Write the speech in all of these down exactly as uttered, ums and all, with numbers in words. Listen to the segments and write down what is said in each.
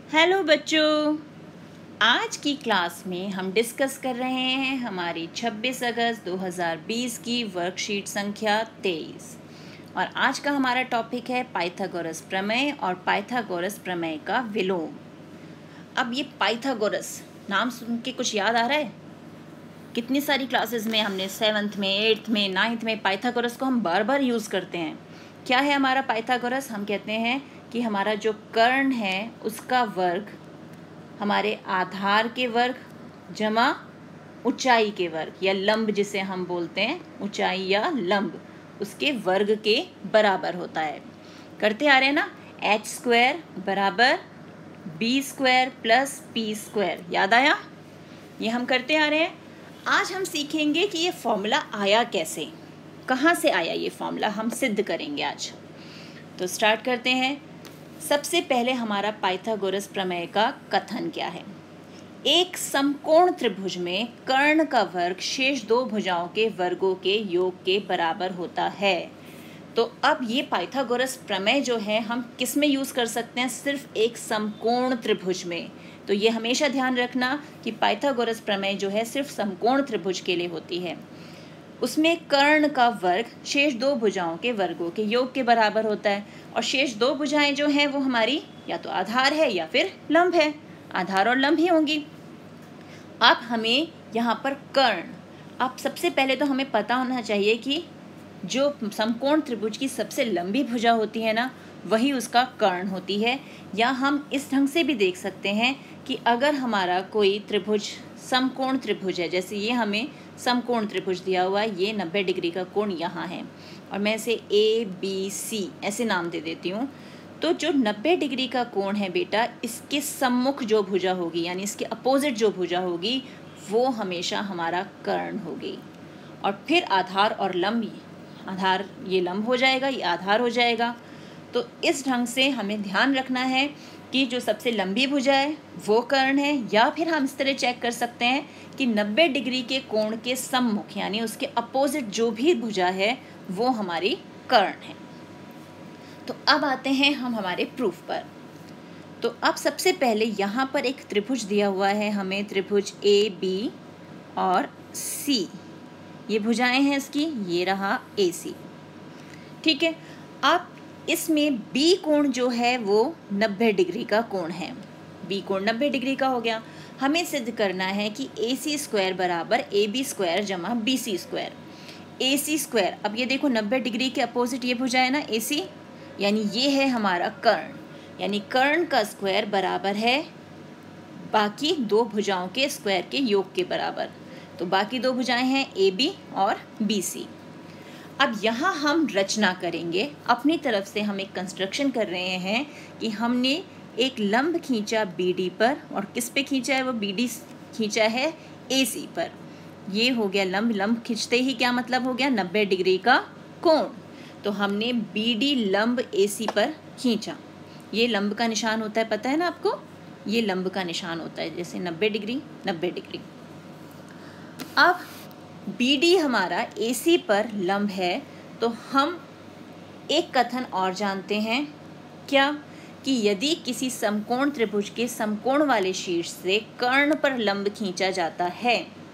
Hello बच्चों, आज की क्लास में हम डिस्कस कर रहे हैं हमारी छब्बीस अगस्त दो हज़ार बीस की वर्कशीट संख्या तेईस। और आज का हमारा टॉपिक है पाइथागोरस प्रमेय और पाइथागोरस प्रमेय का विलोम। अब ये पाइथागोरस नाम सुन के कुछ याद आ रहा है? कितनी सारी क्लासेस में हमने सेवन्थ में, एट्थ में, नाइन्थ में पाइथागोरस को हम बार बार यूज़ करते हैं। क्या है हमारा पाइथागोरस? हम कहते हैं कि हमारा जो कर्ण है उसका वर्ग हमारे आधार के वर्ग जमा ऊंचाई के वर्ग या लंब, जिसे हम बोलते हैं ऊंचाई या लंब, उसके वर्ग के बराबर होता है। करते आ रहे हैं ना, एच स्क्वायर बराबर B square plus P square. याद आया? ये हम करते आ रहे हैं। आज हम सीखेंगे कि ये फॉर्मूला आया कैसे, कहाँ से आया ये फॉर्मूला, हम सिद्ध करेंगे आज। तो स्टार्ट करते हैं। सबसे पहले हमारा पाइथागोरस प्रमेय का कथन क्या है? एक समकोण त्रिभुज में कर्ण का वर्ग शेष दो भुजाओं के वर्गों के योग के बराबर होता है। तो अब ये पाइथागोरस प्रमेय जो है हम किस में यूज़ कर सकते हैं? सिर्फ एक समकोण त्रिभुज में। तो ये हमेशा ध्यान रखना कि पाइथागोरस प्रमेय जो है सिर्फ समकोण त्रिभुज के लिए होती है। उसमें कर्ण का वर्ग शेष दो भुजाओं के वर्गों के योग के बराबर होता है। और शेष दो भुजाएं जो हैं वो हमारी या तो आधार है या फिर लंब है। आधार और लंब ही होंगी। अब हमें यहाँ पर कर्ण, अब सबसे पहले तो हमें पता होना चाहिए कि जो समकोण त्रिभुज की सबसे लंबी भुजा होती है ना, वही उसका कर्ण होती है। या हम इस ढंग से भी देख सकते हैं कि अगर हमारा कोई त्रिभुज समकोण त्रिभुज है, जैसे ये हमें समकोण त्रिभुज दिया हुआ है, ये नब्बे डिग्री का कोण यहाँ है और मैं इसे ए बी सी ऐसे नाम दे देती हूँ। तो जो नब्बे डिग्री का कोण है बेटा, इसके सम्मुख जो भुजा होगी यानी इसके अपोजिट जो भुजा होगी वो हमेशा हमारा कर्ण होगी। और फिर आधार और लंब, आधार ये लंब हो जाएगा, ये आधार हो जाएगा। तो इस ढंग से हमें ध्यान रखना है कि जो सबसे लंबी भुजा है वो कर्ण है। या फिर हम इस तरह चेक कर सकते हैं कि नब्बे डिग्री के कोण के सम्मुख यानी उसके अपोजिट जो भी भुजा है वो हमारी कर्ण है। तो अब आते हैं हम हमारे प्रूफ पर। तो अब सबसे पहले यहाँ पर एक त्रिभुज दिया हुआ है हमें, त्रिभुज ए बी और सी, ये भुजाएं हैं इसकी, ये रहा ए सी। ठीक है। अब इसमें बी कोण जो है वो नब्बे डिग्री का कोण है। बी कोण नब्बे डिग्री का हो गया। हमें सिद्ध करना है कि ए सी स्क्वायर बराबर ए बी स्क्वायर जमा B C square. A C square, अब ये देखो नब्बे डिग्री के अपोजिट ये भुजा है ना ए सी, यानी ये है हमारा कर्ण, यानी कर्ण का स्क्वायर बराबर है बाकी दो भुजाओं के स्क्वायर के योग के बराबर। तो बाकी दो भुजाएं हैं ए बी और बी सी। अब यहाँ हम रचना करेंगे, अपनी तरफ से हम एक कंस्ट्रक्शन कर रहे हैं कि हमने एक लंब खींचा बी डी पर, और किस पे खींचा है? वो बी डी खींचा है ए सी पर। ये हो गया लंब। लंब खींचते ही क्या मतलब हो गया? नब्बे डिग्री का कोण। तो हमने बी डी लंब ए सी पर खींचा। ये लंब का निशान होता है, पता है ना आपको? ये लंब का निशान होता है, जैसे नब्बे डिग्री नब्बे डिग्री। अब बी डी हमारा ए सी पर लंब है। तो हम एक कथन और जानते हैं, क्या? कि यदि किसी समकोण त्रिभुज के समकोण वाले शीर्ष से कर्ण पर लंब खींचा जाता है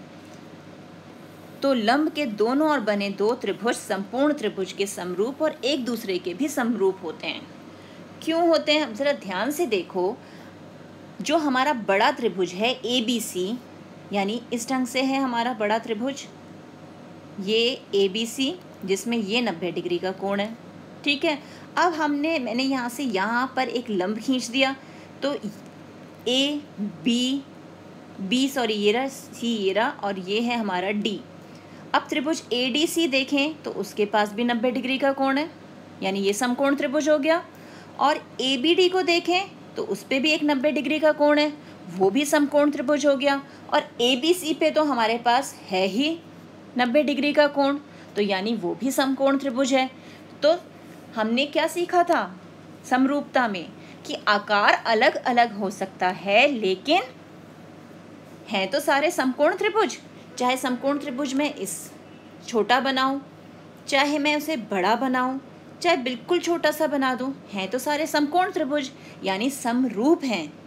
तो लंब के दोनों ओर बने दो त्रिभुज संपूर्ण त्रिभुज के समरूप और एक दूसरे के भी समरूप होते हैं। क्यों होते हैं? जरा ध्यान से देखो। जो हमारा बड़ा त्रिभुज है ए बी सी, यानी इस ढंग से है हमारा बड़ा त्रिभुज, ये ए बी सी, जिसमें ये नब्बे डिग्री का कोण है। ठीक है। अब हमने मैंने यहाँ से यहाँ पर एक लंब खींच दिया, तो ए बी बी सॉरी ये रहा सी, ये रहा, और ये है हमारा डी। अब त्रिभुज ए डी सी देखें तो उसके पास भी नब्बे डिग्री का कोण है, यानी ये समकोण त्रिभुज हो गया। और ए बी डी को देखें तो उस पर भी एक नब्बे डिग्री का कोण है, वो भी समकोण त्रिभुज हो गया। और ए बी सी पे तो हमारे पास है ही नब्बे डिग्री का कोण, तो यानी वो भी समकोण त्रिभुज है। तो हमने क्या सीखा था समरूपता में? कि आकार अलग अलग हो सकता है लेकिन हैं तो सारे समकोण त्रिभुज। चाहे समकोण त्रिभुज में इस छोटा बनाऊं, चाहे मैं उसे बड़ा बनाऊं, चाहे बिल्कुल छोटा सा बना दूं, हैं तो सारे समकोण त्रिभुज, यानी समरूप हैं।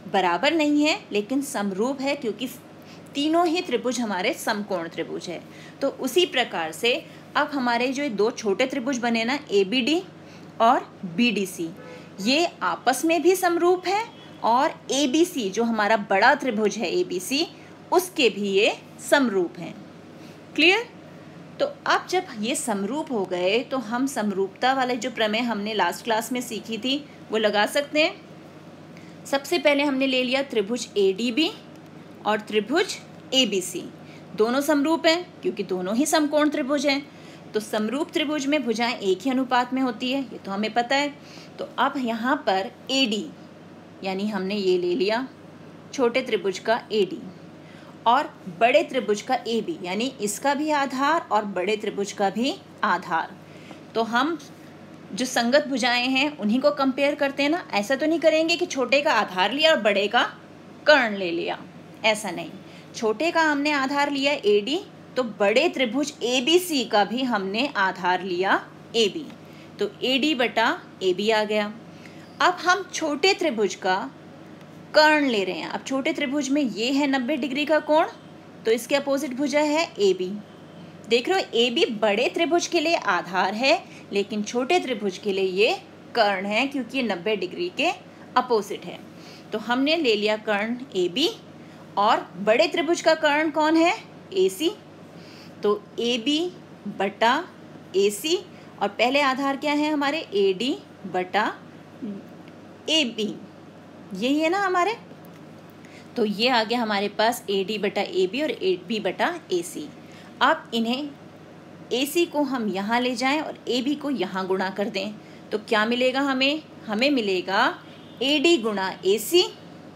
बराबर नहीं है लेकिन समरूप है, क्योंकि तीनों ही त्रिभुज हमारे समकोण त्रिभुज है। तो उसी प्रकार से अब हमारे जो दो छोटे त्रिभुज बने ना, ए बी डी और बी डी सी, ये आपस में भी समरूप है और ए बी सी जो हमारा बड़ा त्रिभुज है ए बी सी, उसके भी ये समरूप हैं। क्लियर? तो अब जब ये समरूप हो गए तो हम समरूपता वाले जो प्रमेय हमने लास्ट क्लास में सीखी थी वो लगा सकते हैं। सबसे पहले हमने ले लिया त्रिभुज ए डी बी और त्रिभुज ए बी सी, दोनों समरूप हैं क्योंकि दोनों ही समकोण त्रिभुज हैं। तो समरूप त्रिभुज में भुजाएं एक ही अनुपात में होती है, ये तो हमें पता है। तो अब यहाँ पर ए डी यानी हमने ये ले लिया छोटे त्रिभुज का ए डी और बड़े त्रिभुज का ए बी, यानी इसका भी आधार और बड़े त्रिभुज का भी आधार। तो हम जो संगत भुजाएं हैं उन्हीं को कंपेयर करते हैं ना, ऐसा तो नहीं करेंगे कि छोटे का आधार लिया और बड़े का कर्ण ले लिया, ऐसा नहीं। छोटे का हमने आधार लिया ए डी, तो बड़े त्रिभुज ए बी सी का भी हमने आधार लिया ए बी, तो ए डी बटा ए बी आ गया। अब हम छोटे त्रिभुज का कर्ण ले रहे हैं। अब छोटे त्रिभुज में ये है नब्बे डिग्री का कोण, तो इसके अपोजिट भुजा है ए बी। देख रहे हो, ए बी बड़े त्रिभुज के लिए आधार है लेकिन छोटे त्रिभुज के लिए ये कर्ण है क्योंकि ये नब्बे डिग्री के अपोजिट है। तो हमने ले लिया कर्ण ए बी और बड़े त्रिभुज का कर्ण कौन है, ए सी। तो ए बी बटा ए सी और पहले आधार क्या है हमारे, ए डी बटा ए बी, यही है ना हमारे। तो ये आ गया हमारे पास ए डी बटा ए बी और ए बी बटा ए सी। अब इन्हें ए सी को हम यहाँ ले जाएं और ए बी को यहाँ गुणा कर दें तो क्या मिलेगा हमें, हमें मिलेगा ए डी गुणा ए सी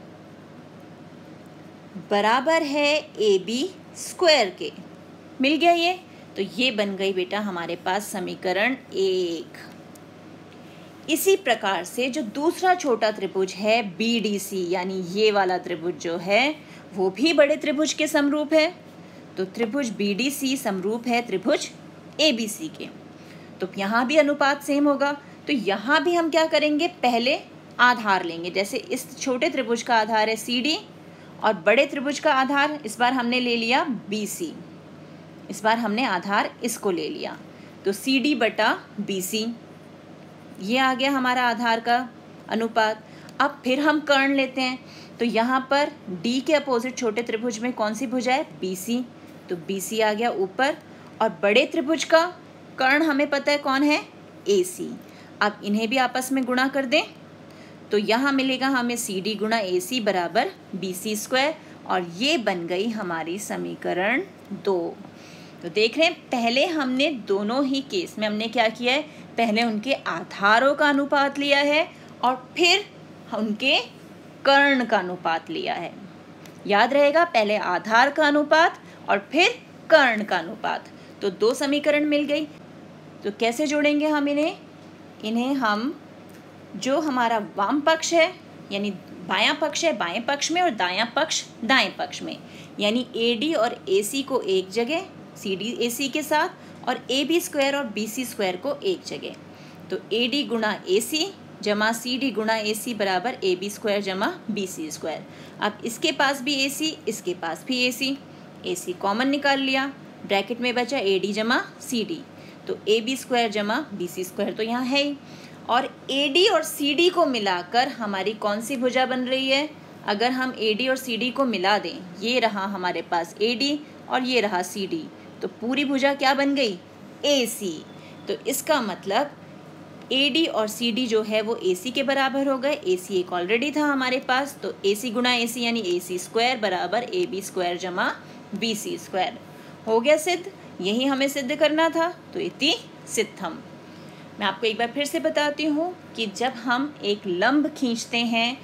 बराबर है ए बी स्क्वायर के। मिल गया ये, तो ये बन गई बेटा हमारे पास समीकरण एक। इसी प्रकार से जो दूसरा छोटा त्रिभुज है बी डी सी, यानी ये वाला त्रिभुज जो है वो भी बड़े त्रिभुज के समरूप है। तो त्रिभुज बी डी सी समरूप है त्रिभुज ए बी सी के, तो यहाँ भी अनुपात सेम होगा। तो यहाँ भी हम क्या करेंगे, पहले आधार लेंगे। जैसे इस छोटे त्रिभुज का आधार है सी डी और बड़े त्रिभुज का आधार इस बार हमने ले लिया बी सी, इस बार हमने आधार इसको ले लिया, तो सी डी बटा बी सी, ये आ गया हमारा आधार का अनुपात। अब फिर हम कर्ण लेते हैं, तो यहाँ पर D के अपोजिट छोटे त्रिभुज में कौन सी भुजा है, बी सी, तो बी सी आ गया ऊपर और बड़े त्रिभुज का कर्ण हमें पता है कौन है, ए सी। अब इन्हें भी आपस में गुणा कर दें तो यहाँ मिलेगा हमें सी डी गुणा ए सी बराबर बी सी स्क्वायर और ये बन गई हमारी समीकरण दो। तो देख रहे हैं, पहले हमने दोनों ही केस में हमने क्या किया है, पहले उनके आधारों का अनुपात लिया है और फिर उनके कर्ण का अनुपात लिया है। याद रहेगा, पहले आधार का अनुपात और फिर कर्ण का अनुपात। तो दो समीकरण मिल गई। तो कैसे जोड़ेंगे हम इन्हें, इन्हें हम जो हमारा वाम पक्ष है यानी बायां पक्ष है बाएं पक्ष में और दायां पक्ष दाएं पक्ष में, यानी ए डी और ए सी को एक जगह सी डी ए सी के साथ और ए बी स्क्वायर और बी सी स्क्वायर को एक जगह। तो ए डी गुणा ए सी जमा सी डी गुणा ए सी बराबर ए बी स्क्वायर जमा बी सी स्क्वायर। अब इसके पास भी ए सी, इसके पास भी ए सी, ए सी कॉमन निकाल लिया, ब्रैकेट में बचा ए डी जमा सी डी, तो ए बी स्क्वायर जमा बी सी स्क्वायर तो यहाँ है ही। और ए डी और सी डी को मिलाकर हमारी कौन सी भुजा बन रही है, अगर हम ए डी और सी डी को मिला दें, ये रहा हमारे पास ए डी और ये रहा सी डी, तो पूरी भुजा क्या बन गई, ए सी। तो इसका मतलब ए डी और सी डी जो है वो ए सी के बराबर हो गए। ए सी एक ऑलरेडी था हमारे पास, तो ए सी गुणा ए सी यानी ए सी स्क्वायर बराबर ए बी स्क्वायर जमा बी सी स्क्वायर हो गया सिद्ध। यही हमें सिद्ध करना था, तो इति सिद्धम। मैं आपको एक बार फिर से बताती हूँ कि जब हम एक लंब खींचते हैं,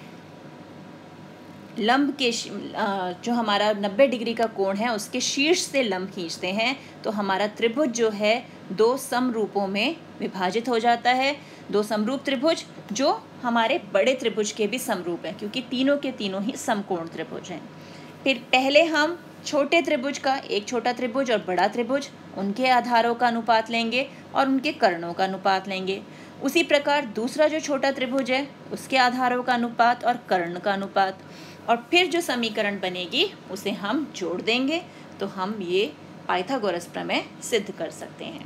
लंब के जो हमारा नब्बे डिग्री का कोण है उसके शीर्ष से लंब खींचते हैं तो हमारा त्रिभुज जो है दो समरूपों में विभाजित हो जाता है। दो समरूप त्रिभुज जो हमारे बड़े त्रिभुज के भी समरूप हैं क्योंकि तीनों के तीनों ही समकोण त्रिभुज हैं। फिर पहले हम छोटे त्रिभुज का, एक छोटा त्रिभुज और बड़ा त्रिभुज, उनके आधारों का अनुपात लेंगे और उनके कर्णों का अनुपात लेंगे। उसी प्रकार दूसरा जो छोटा त्रिभुज है उसके आधारों का अनुपात और कर्ण का अनुपात, और फिर जो समीकरण बनेगी उसे हम जोड़ देंगे तो हम ये पाइथागोरस प्रमेय सिद्ध कर सकते हैं।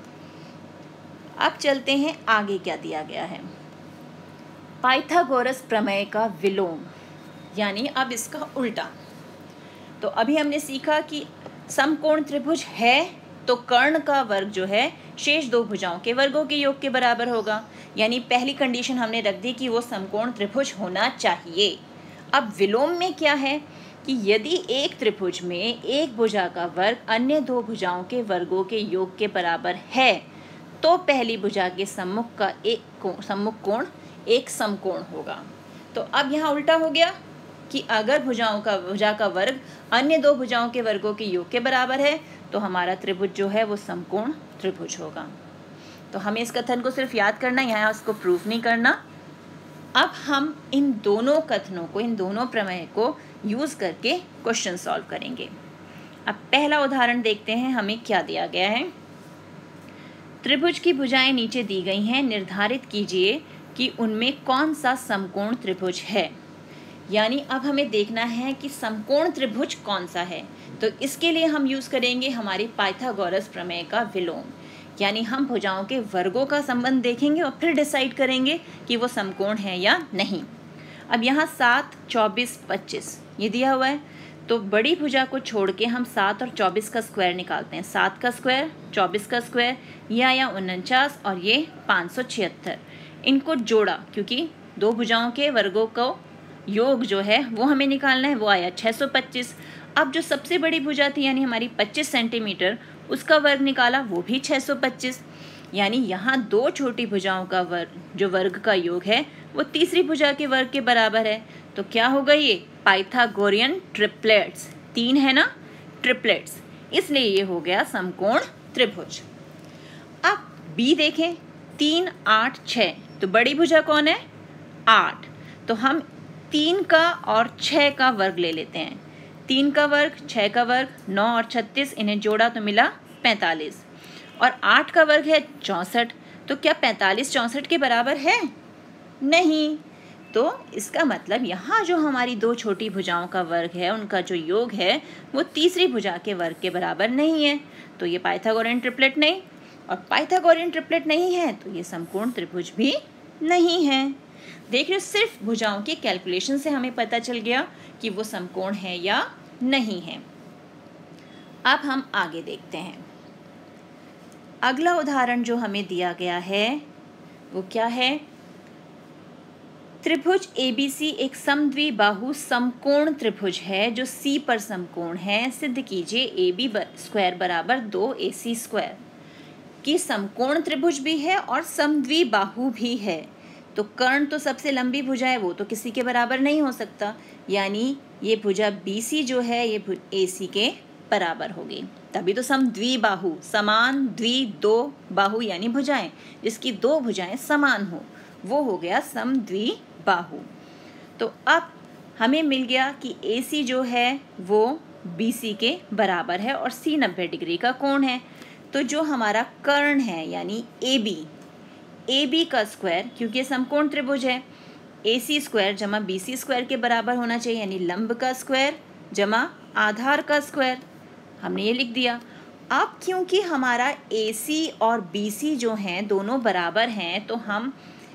अब चलते हैं आगे क्या दिया गया है। पाइथागोरस प्रमेय का विलोम, यानी अब इसका उल्टा। तो अभी हमने सीखा कि समकोण त्रिभुज है तो कर्ण का वर्ग जो है शेष दो भुजाओं के वर्गों के योग के बराबर होगा, यानी पहली कंडीशन हमने रख दी कि वो समकोण त्रिभुज होना चाहिए। अब विलोम में क्या है कि यदि एक त्रिभुज में एक भुजा का वर्ग अन्य दो भुजाओं के वर्गों के योग के बराबर है तो पहली भुजा के सम्मुख का एक कोण सम्मुख कोण एक समकोण होगा। तो अब यहाँ उल्टा हो गया कि अगर भुजाओं का भुजा का वर्ग अन्य दो भुजाओं के वर्गों के योग के बराबर है तो हमारा त्रिभुज जो है वो समकोण त्रिभुज होगा। तो हमें इस कथन को सिर्फ याद करना, यहाँ उसको प्रूफ नहीं करना। अब हम इन दोनों कथनों को, इन दोनों प्रमेय को यूज़ करके क्वेश्चन सॉल्व करेंगे। अब पहला उदाहरण देखते हैं, हमें क्या दिया गया है। त्रिभुज की भुजाएं नीचे दी गई हैं, निर्धारित कीजिए कि उनमें कौन सा समकोण त्रिभुज है। यानी अब हमें देखना है कि समकोण त्रिभुज कौन सा है। तो इसके लिए हम यूज़ करेंगे हमारी पाइथागोरस प्रमेय का विलोम, यानी हम भुजाओं के वर्गों का संबंध देखेंगे और फिर डिसाइड करेंगे कि वो समकोण है या नहीं। अब यहाँ सात, चौबीस, पच्चीस ये दिया हुआ है, तो बड़ी भुजा को छोड़ के हम सात और चौबीस का स्क्वायर निकालते हैं। सात का स्क्वायर, चौबीस का स्क्वायर, ये आया उनचास और ये पाँच सौ छिहत्तर। इनको जोड़ा क्योंकि दो भुजाओं के वर्गों को योग जो है वो हमें निकालना है, वो आया छः सौ पच्चीस। अब जो सबसे बड़ी भुजा थी यानी हमारी पच्चीस सेंटीमीटर, उसका वर्ग निकाला, वो भी छः सौ पच्चीस। यानी यहाँ दो छोटी भुजाओं का वर्ग जो वर्ग का योग है वो तीसरी भुजा के वर्ग के बराबर है। तो क्या होगा, ये पाइथागोरियन ट्रिपलेट्स, तीन है ना ट्रिपलेट्स, इसलिए ये हो गया समकोण त्रिभुज। अब बी देखें, तीन, आठ, छः, तो बड़ी भुजा कौन है, आठ। तो हम तीन का और छः का वर्ग ले लेते हैं। तीन का वर्ग, छः का वर्ग, नौ और छत्तीस, इन्हें जोड़ा तो मिला पैंतालीस। और आठ का वर्ग है चौंसठ, तो क्या पैंतालीस चौंसठ के बराबर है? नहीं। तो इसका मतलब यहाँ जो हमारी दो छोटी भुजाओं का वर्ग है उनका जो योग है वो तीसरी भुजा के वर्ग के बराबर नहीं है, तो ये पाइथागोरियन ट्रिपलेट नहीं। और पाइथागोरियन ट्रिपलेट नहीं है तो ये समकोण त्रिभुज भी नहीं है। देख रहे हो, सिर्फ भुजाओं के कैलकुलेशन से हमें पता चल गया कि वो समकोण है या नहीं है। अब हम आगे देखते हैं। अगला उदाहरण जो हमें दिया गया है वो क्या है, त्रिभुज ए बी सी एक समद्विबाहु समकोण त्रिभुज है जो सी पर समकोण है। सिद्ध कीजिए ए बी स्क्वायर बराबर दो ए सी स्क्वायर। कि समकोण त्रिभुज भी है और समद्विबाहु भी है। तो कर्ण तो सबसे लंबी भुजा है, वो तो किसी के बराबर नहीं हो सकता, यानी ये भुजा बी सी जो है ये ए सी के बराबर होगी, तभी तो समद्विबाहु, समान द्वि दो बाहु यानी भुजाएं, जिसकी दो भुजाएं समान हो वो हो गया समद्विबाहु। तो अब हमें मिल गया कि ए सी जो है वो बी सी के बराबर है और सी नब्बे डिग्री का कोण है। तो जो हमारा कर्ण है यानी ए बी, ए बी का स्क्वायर, क्योंकि समकोण त्रिभुज है, ए सी स्क्वायर जमा बी सी स्क्वायर के बराबर होना चाहिए, यानी लंब का स्क्वायर जमा आधार का स्क्वायर, हमने ये लिख दिया। अब क्योंकि हमारा ए सी और बी सी जो हैं दोनों बराबर हैं तो हम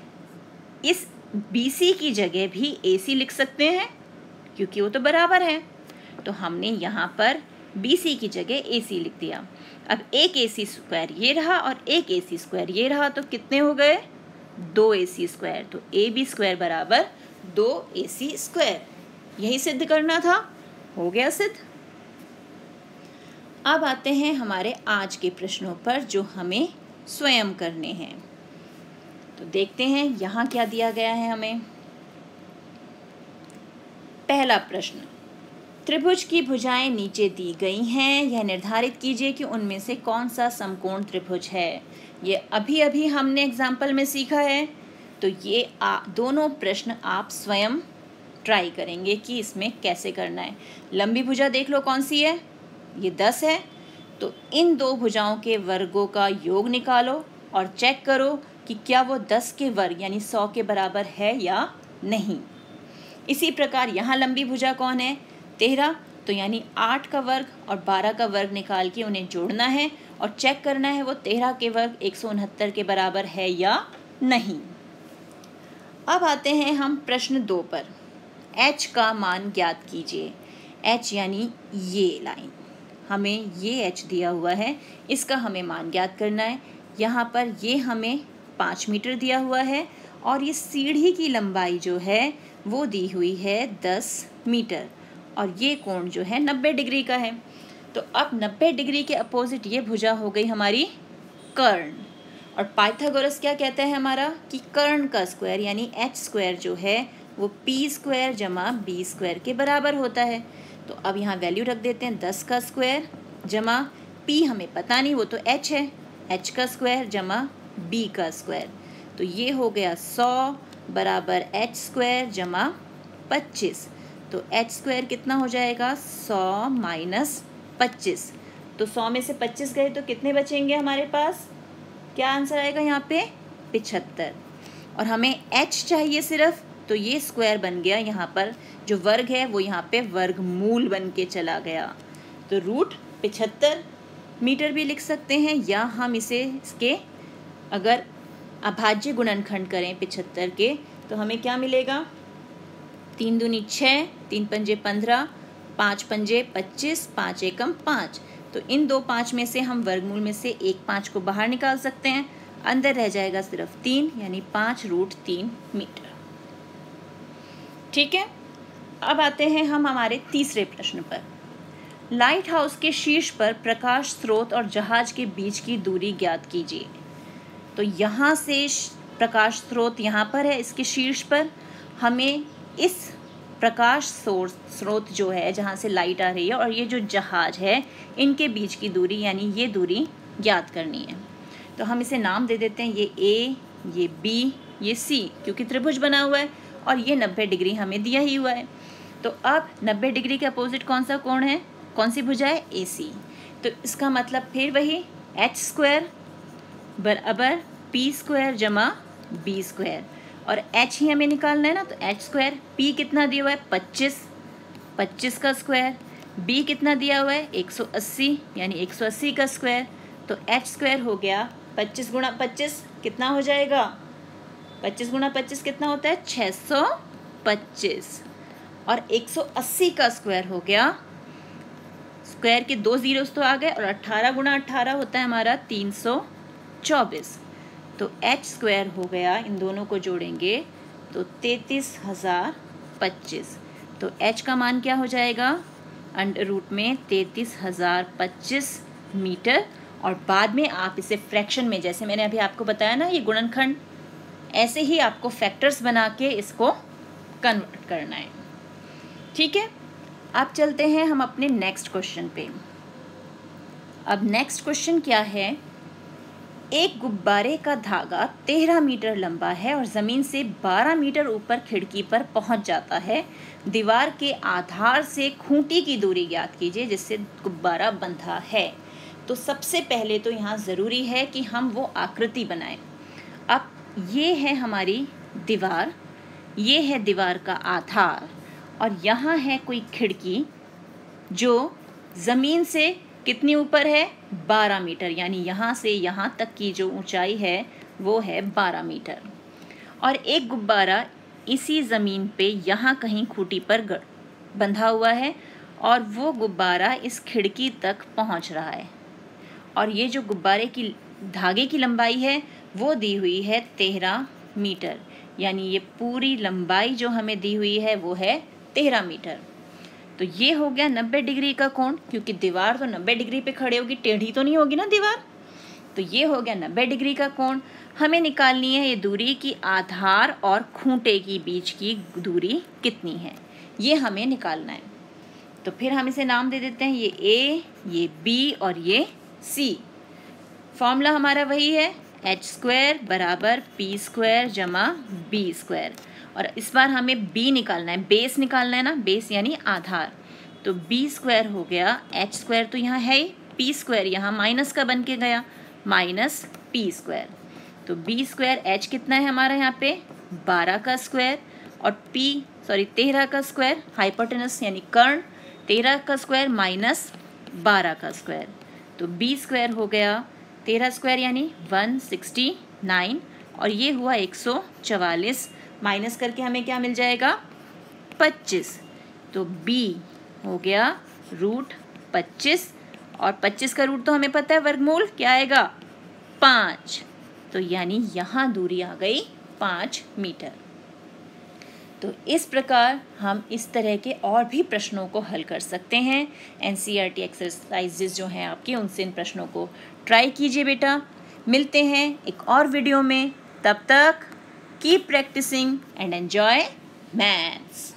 इस बी सी की जगह भी ए सी लिख सकते हैं क्योंकि वो तो बराबर है। तो हमने यहाँ पर बी सी की जगह ए सी लिख दिया। अब एक ए सी स्क्वायर ये रहा और एक ए सी स्क्वायर ये रहा, तो कितने हो गए, दो ए सी स्क्वायर। तो ए बी स्क्वायर बराबर दो ए सी स्क्वायर, यही सिद्ध करना था, हो गया सिद्ध। अब आते हैं हमारे आज के प्रश्नों पर जो हमें स्वयं करने हैं। तो देखते हैं यहाँ क्या दिया गया है हमें। पहला प्रश्न, त्रिभुज की भुजाएं नीचे दी गई हैं, यह निर्धारित कीजिए कि उनमें से कौन सा समकोण त्रिभुज है। ये अभी अभी हमने एग्जाम्पल में सीखा है, तो ये आ, दोनों प्रश्न आप स्वयं ट्राई करेंगे कि इसमें कैसे करना है। लंबी भुजा देख लो कौन सी है, ये दस है। तो इन दो भुजाओं के वर्गों का योग निकालो और चेक करो कि क्या वो दस के वर्ग यानी सौ के बराबर है या नहीं। इसी प्रकार यहाँ लंबी भुजा कौन है, तेरह, तो यानी आठ का वर्ग और बारह का वर्ग निकाल के उन्हें जोड़ना है और चेक करना है वो तेरह के वर्ग एक सौ उनहत्तर के बराबर है या नहीं। अब आते हैं हम प्रश्न दो पर। h का मान ज्ञात कीजिए। h यानी ये लाइन, हमें ये h दिया हुआ है, इसका हमें मान ज्ञात करना है। यहाँ पर ये हमें पाँच मीटर दिया हुआ है और ये सीढ़ी की लंबाई जो है वो दी हुई है दस मीटर और ये कोण जो है नब्बे डिग्री का है। तो अब नब्बे डिग्री के अपोजिट ये भुजा हो गई हमारी कर्ण। और पाइथागोरस क्या कहता है हमारा कि कर्ण का स्क्वायर यानी एच स्क्वायर जो है वो पी स्क्वायर जमा बी स्क्वायर के बराबर होता है। तो अब यहाँ वैल्यू रख देते हैं, दस का स्क्वायर जमा पी हमें पता नहीं वो तो एच है, एच का स्क्वायर जमा बी का स्क्वायर। तो ये हो गया सौ बराबर एच स्क्वायर जमा पच्चीस। तो एच स्क्वायर कितना हो जाएगा, सौ माइनस पच्चीस। तो सौ में से पच्चीस गए तो कितने बचेंगे हमारे पास, क्या आंसर आएगा यहाँ पे, पिछहत्तर। और हमें h चाहिए सिर्फ, तो ये स्क्वायर बन गया, यहाँ पर जो वर्ग है वो यहाँ पे वर्गमूल बन के चला गया। तो रूट पिछहत्तर मीटर भी लिख सकते हैं, या हम इसे इसके अगर अभाज्य गुणनखंड करें पिछहत्तर के तो हमें क्या मिलेगा, तीन दूनी छः, तीन पंजे पंद्रह, पाँच पंजे पच्चीस, पाँच एकम पाँच। तो इन दो पाँच में से हम वर्गमूल में से एक पाँच को बाहर निकाल सकते हैं, अंदर रह जाएगा सिर्फ तीन यानी पाँच रूट तीन मीटर। ठीक है, अब आते हैं हम हमारे तीसरे प्रश्न पर। लाइट हाउस के शीर्ष पर प्रकाश स्रोत और जहाज के बीच की दूरी ज्ञात कीजिए। तो यहाँ से प्रकाश स्रोत यहाँ पर है, इसके शीर्ष पर हमें इस प्रकाश सोर्स स्रोत जो है जहाँ से लाइट आ रही है और ये जो जहाज है इनके बीच की दूरी यानी ये दूरी ज्ञात करनी है। तो हम इसे नाम दे देते हैं, ये ए, ये बी, ये सी, क्योंकि त्रिभुज बना हुआ है और ये नब्बे डिग्री हमें दिया ही हुआ है। तो अब नब्बे डिग्री के अपोजिट कौन सा कोण है, कौन सी भुजा है, ए सी। तो इसका मतलब फिर वही एच स्क्वायर बराबर पी स्क्वायर जमा बी स्क्वायर, और h ही हमें निकालना है ना। तो h स्क्वायर, p कितना दिया हुआ है पच्चीस, पच्चीस का स्क्वायर, b कितना दिया हुआ है एक सौ अस्सी यानी एक सौ अस्सी का स्क्वायर। तो h स्क्वायर हो गया पच्चीस गुणा पच्चीस कितना हो जाएगा, पच्चीस गुणा पच्चीस कितना होता है छः सौ पच्चीस, और एक सौ अस्सी का स्क्वायर हो गया, स्क्वायर के दो जीरोस तो आ गए, और अट्ठारह गुणा अट्ठारह होता है हमारा तीन सौ चौबीस। तो h स्क्वायर हो गया, इन दोनों को जोड़ेंगे तो तैंतीस हज़ार पच्चीस। तो h का मान क्या हो जाएगा, अंडर रूट में तैंतीस हज़ार पच्चीस मीटर। और बाद में आप इसे फ्रैक्शन में, जैसे मैंने अभी आपको बताया ना ये गुणनखंड, ऐसे ही आपको फैक्टर्स बना के इसको कन्वर्ट करना है। ठीक है, अब चलते हैं हम अपने नेक्स्ट क्वेश्चन पे। अब नेक्स्ट क्वेश्चन क्या है, एक गुब्बारे का धागा तेरह मीटर लंबा है और ज़मीन से बारह मीटर ऊपर खिड़की पर पहुंच जाता है। दीवार के आधार से खूंटी की दूरी ज्ञात कीजिए जिससे गुब्बारा बंधा है। तो सबसे पहले तो यहाँ ज़रूरी है कि हम वो आकृति बनाएं। अब ये है हमारी दीवार, ये है दीवार का आधार, और यहाँ है कोई खिड़की जो ज़मीन से कितनी ऊपर है, बारह मीटर, यानी यहाँ से यहाँ तक की जो ऊंचाई है वो है बारह मीटर। और एक गुब्बारा इसी ज़मीन पे यहाँ कहीं खूंटी पर बंधा हुआ है और वो गुब्बारा इस खिड़की तक पहुँच रहा है। और ये जो गुब्बारे की धागे की लंबाई है वो दी हुई है तेरह मीटर, यानी ये पूरी लंबाई जो हमें दी हुई है वो है तेरह मीटर। तो ये हो गया नब्बे डिग्री का कोण, क्योंकि दीवार तो नब्बे डिग्री पे खड़े होगी, टेढ़ी तो नहीं होगी ना दीवार। तो ये हो गया नब्बे डिग्री का कोण। हमें निकालनी है ये दूरी की आधार और खूंटे की बीच की दूरी कितनी है, ये हमें निकालना है। तो फिर हम इसे नाम दे देते हैं, ये ए, ये बी और ये सी। फॉर्मूला हमारा वही है, एच स्क्वायर बराबर पी स्क्वायर जमा बी स्क्वायर। और इस बार हमें बी निकालना है, बेस निकालना है ना, बेस यानी आधार। तो बी स्क्वायर हो गया, एच स्क्वायर तो यहाँ है ही, पी स्क्वायर यहाँ माइनस का बन के गया, माइनस पी स्क्वायर। तो बी स्क्वायर एच कितना है हमारा यहाँ पे बारह का स्क्वायर, और पी सॉरी तेरह का स्क्वायर, हाइपोटेनस यानी कर्ण, तेरह का स्क्वायर माइनस बारह का स्क्वायर। तो बी स्क्वायर हो गया तेरह स्क्वायर यानी वन सिक्सटी नाइन, और ये हुआ एक सौ चवालीस, माइनस करके हमें क्या मिल जाएगा पच्चीस। तो बी हो गया रूट पच्चीस, और पच्चीस का रूट तो हमें पता है वर्गमूल क्या आएगा पाँच। तो यानी यहाँ दूरी आ गई पाँच मीटर। तो इस प्रकार हम इस तरह के और भी प्रश्नों को हल कर सकते हैं। एनसीईआरटी एक्सरसाइजेज जो हैं आपके, उनसे इन प्रश्नों को ट्राई कीजिए बेटा। मिलते हैं एक और वीडियो में, तब तक keep practising and enjoy maths.